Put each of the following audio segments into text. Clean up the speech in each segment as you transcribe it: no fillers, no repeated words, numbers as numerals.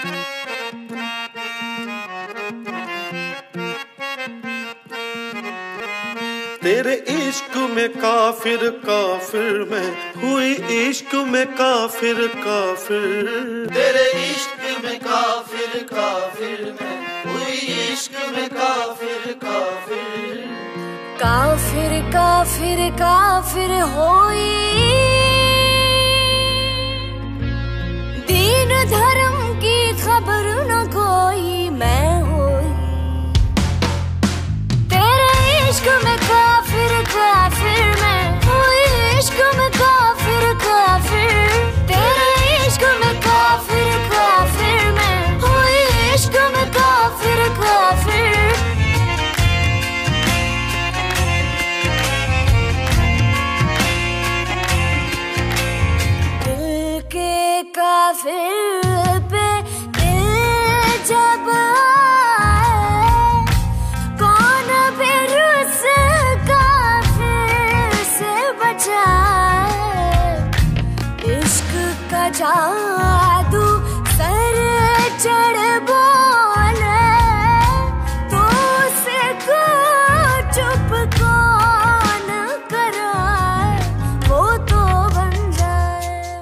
तेरे इश्क में काफिर काफिर मैं हुई, इश्क में काफिर काफिर। तेरे इश्क में काफिर काफिर मैं हुई, इश्क में काफिर काफिर। काफिर काफिर काफिर होई, दीन धर्म की खबर न कोई मैं होई। तेरे इश्क में काफिर काफिर मैं हुई, इश्क में काफिर काफिर। तेरे इश्क में काफिर काफिर मैं हुई, इश्क में काफिर काफिर। दिल के काफिर पे दिल जब आए, कौन फिर उस काफिर से बचाए। इश्क का जादू सर चढ़ बोले, तो उसे को चुप कौन कराए, वो तो बन जाए।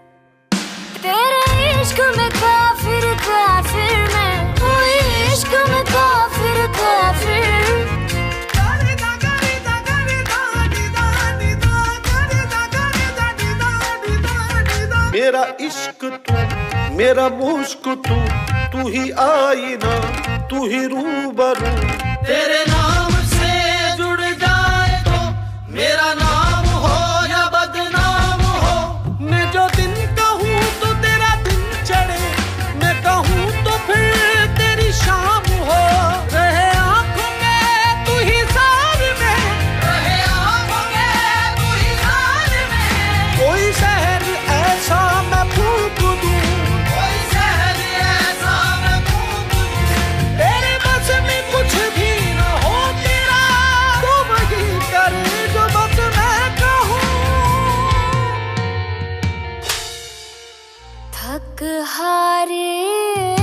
तेरे इश्क में काफिर काफिर मैं हुई, इश्क में काफिर काफिर। मेरा इश्क तू, मेरा मुश्क तू, तू ही आईना, तू ही रूबरू। तेरे नाम से जुड़ जाए तो मेरा नाम हो या बदनाम हो। मैं जो दिन कहूँ तो तेरा दिन चढ़े, मैं कहूँ तो फिर तेरी शाम हो। रहे आँखों में तू ही सार में, रहे आँखों में तू ही सार में। कोई शहर ऐसा मैं फूंक दूँ, कोई शहर ऐसा मैं फूंक दूँ। तेरे बस में कुछ भी न हो तेरा, तू वही करे जो बस मैं कहूँ। थक हारे